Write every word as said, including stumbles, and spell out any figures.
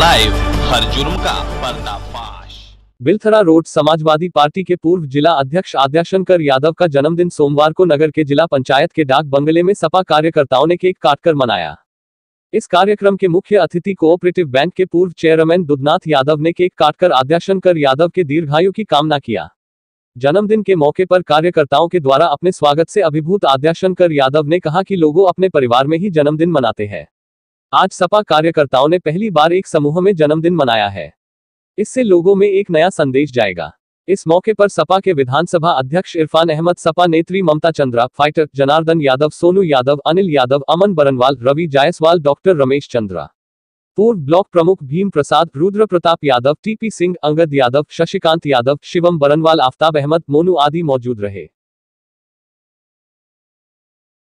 Live, हर जुर्म का पर्दाफाश। बिलथरा रोड समाजवादी पार्टी के पूर्व जिला अध्यक्ष आद्याशंकर यादव का जन्मदिन सोमवार को नगर के जिला पंचायत के डाक बंगले में सपा कार्यकर्ताओं ने केक काटकर मनाया। इस कार्यक्रम के मुख्य अतिथि कोऑपरेटिव बैंक के पूर्व चेयरमैन दुधनाथ यादव ने केक काटकर आद्याशंकर यादव के दीर्घायु की कामना किया। जन्मदिन के मौके पर कार्यकर्ताओं के द्वारा अपने स्वागत से अभिभूत आद्याशंकर यादव ने कहा कि लोगों अपने परिवार में ही जन्मदिन मनाते हैं। आज सपा कार्यकर्ताओं ने पहली बार एक समूह में जन्मदिन मनाया है। इससे लोगों में एक नया संदेश जाएगा। इस मौके पर सपा के विधानसभा अध्यक्ष इरफान अहमद, सपा नेत्री ममता चंद्रा, फाइटर जनार्दन यादव, सोनू यादव, अनिल यादव, अमन बरनवाल, रवि जायसवाल, डॉक्टर रमेश चंद्रा, पूर्व ब्लॉक प्रमुख भीम प्रसाद, रुद्र प्रताप यादव, टीपी सिंह, अंगद यादव, शशिकांत यादव, शिवम बरनवाल, आफ्ताब अहमद, मोनू आदि मौजूद रहे।